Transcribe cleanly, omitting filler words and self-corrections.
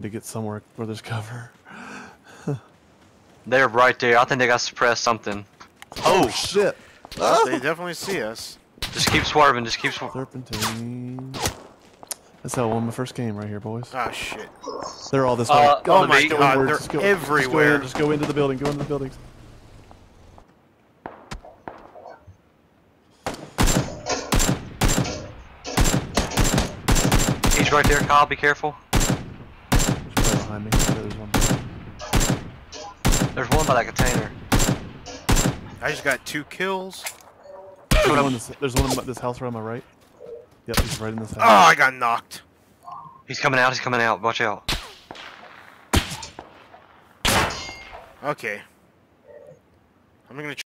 To get somewhere where there's cover. They're right there. I think they got suppressed something. Oh shit! Oh, they definitely see us. Just keep swerving. Just keep swerving. Serpentine. That's how I won my first game right here, boys. Ah, shit. They're all this way. Oh my just go god, inward. they're Just go, everywhere. Just go into the building. Go into the buildings. He's right there, Kyle. Be careful. There's one behind me. Yeah, there's one. There's one by that container. I just got 2 kills. There's one in this house right on my right. Yep, he's right in this house. Oh, I got knocked. He's coming out. He's coming out. Watch out. Okay. I'm gonna